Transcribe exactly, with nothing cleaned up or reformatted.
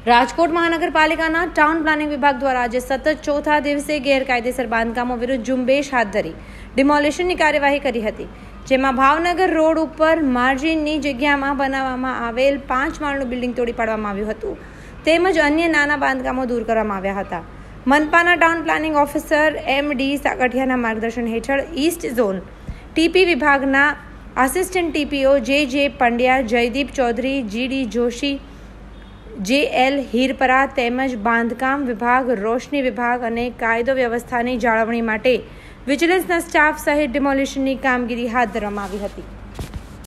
રાજકોટ મહાનગરપાલિકાના town planning વિભાગ દ્વારા આજે સતત ચોથા દિવસે ગેરકાયદેસર બાંધકામો વિરુદ્ધ ઝુંબેશ હાથ ધરી ડિમોલિશનની કાર્યવાહી કરી હતી, જેમાં ભાવનગર રોડ ઉપર માર્જિનની જગ્યામાં બનાવવામાં આવેલ પાંચ માળનું બિલ્ડિંગ તોડી પાડવામાં આવ્યું હતું, તેમજ અન્ય નાના બાંધકામો દૂર કરવામાં આવ્યા હતા. મનપાના town planning officer M D સાગઠિયાના માર્ગદર્શન હેઠળ ઈસ્ટ ઝોન ટીપી વિભાગના assistant TPO J J Pandya, Jaydeep Chaudhary, G D Joshi, J L Hirpara તેમજ બાંધકામ વિભાગ, રોશની વિભાગ અને કાયદો વ્યવસ્થાની જાળવણી માટે વિજિલન્સના સ્ટાફ સહિત ડિમોલિશનની કામગીરી હાથ ધરવામાં આવી હતી.